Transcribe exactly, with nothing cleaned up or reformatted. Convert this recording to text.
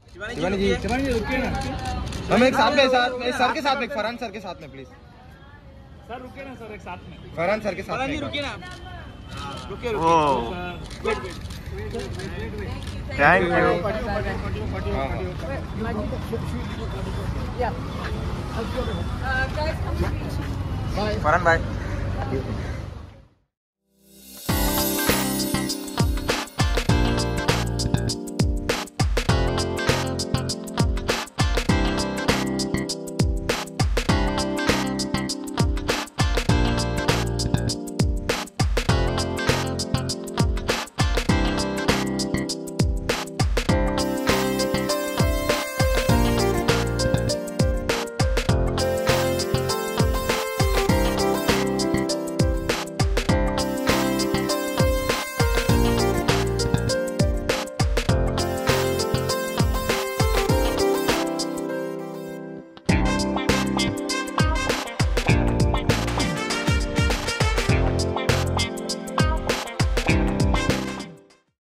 शिवानी जी, शिवानी जी रुकिए ना। हम एक साथ में साथ में सर के साथ में फरहान सर के साथ में प्लीज। सर रुकिए ना सर, एक साथ में फरहान सर के साथ में रुकिए ना, रुकिए रुकिए। Thank you. फरहान भाई